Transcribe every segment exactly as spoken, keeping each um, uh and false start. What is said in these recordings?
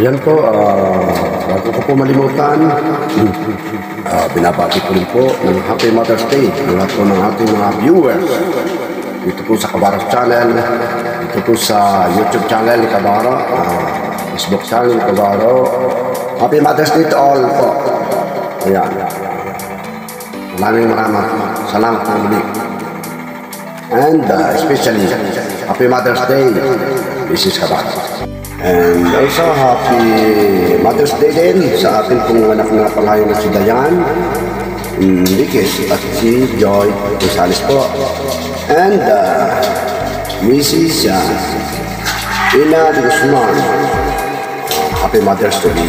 Ayan po, uh, bago ko po malimutan, uh, binabati ko rin po ng Happy Mother's Day ang lahat po ng ating mga viewers. Dito po sa Kabaros Channel, dito po sa YouTube channel ni Kabaro, uh, Facebook channel ni Kabaro. Happy Mother's Day to all po. Ayan. Maraming maraming salamat po muli. And uh, especially, Happy Mother's Day, Missus Kabaro. And also, Happy Mother's Day din sa ating pong anak na pangayon na si Dayan, Enriquez at si Joy Gonzales po. And uh, Missus Uh, Ina de Guzman, uh, Happy Mother's Day.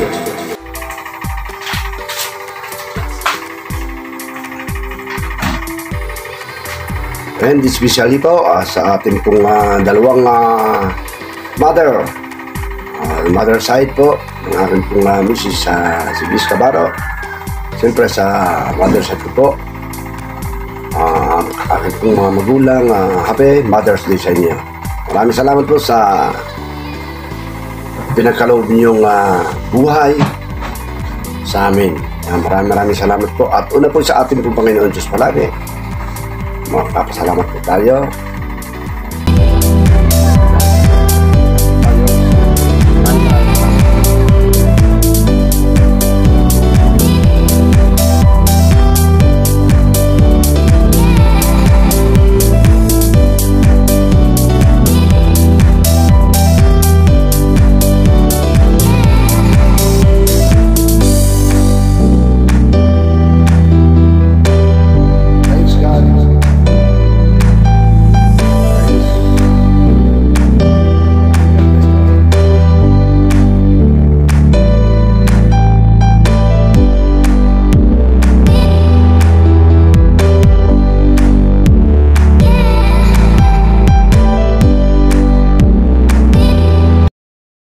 And especially po uh, sa ating pong uh, dalawang uh, mother. Uh, mother side po ng aking pong uh, Missus Uh, si Miss Kabaro. Siyempre sa mother side ko po, uh, aking pong mga magulang, uh, Happy Mother's Day sa inyo. Maraming salamat po sa pinagkaloob niyong uh, buhay sa amin. Uh, maraming maraming salamat po. At una po sa ating pong Panginoon Diyos palagi. Magpapasalamat po tayo.